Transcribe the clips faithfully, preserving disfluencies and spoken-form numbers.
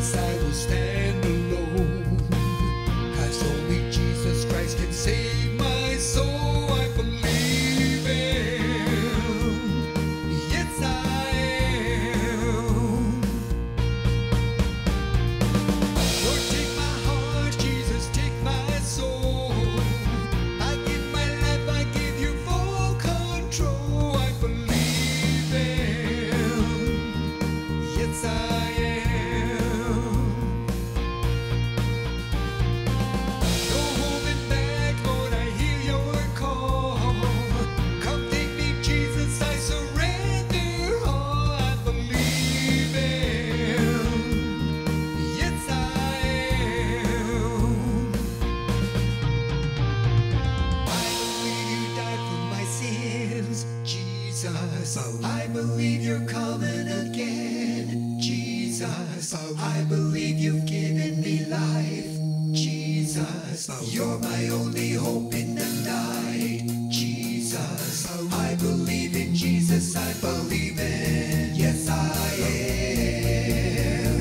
guess I will stand alone, 'cause only Jesus Christ can save my soul. I believe in, yes I am. Lord, take my heart, Jesus, take my soul. I give my life, I give you full control. I believe in, yes I am. No holding back, Lord, I hear your call. Come take me, Jesus, I surrender all. I believe in, yes I am. I believe you died for my sins, Jesus. I believe you're coming again, Jesus. I believe you've given me life, Jesus. You're my only hope in the night, Jesus. I believe in Jesus, I believe in, yes I am.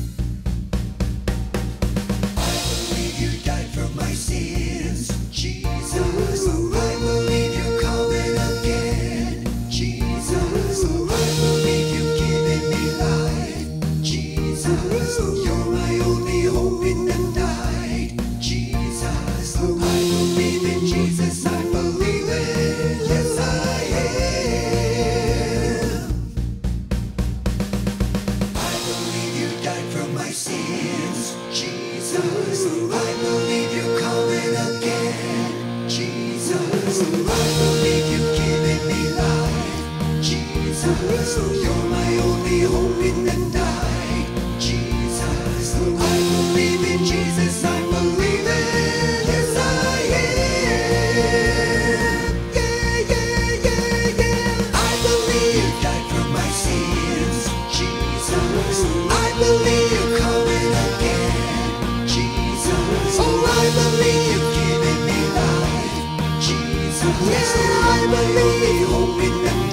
I believe you died for my sins, Jesus. I believe you're coming again, Jesus. I believe you've given me life, Jesus. You're my only hope in the night, Jesus. I believe in Jesus, I believe in, yes I am. I believe you died for my sins, Jesus. I believe you're coming again, Jesus. I believe you've given me life, Jesus. You're my only hope in the night, Jesus. I believe in Jesus, I believe in, yes I am. Yeah, yeah, yeah, yeah. I believe you died for my sins, Jesus. I believe you're coming again, Jesus. Oh, I believe you've given me life, Jesus. Yeah, I believe hope in the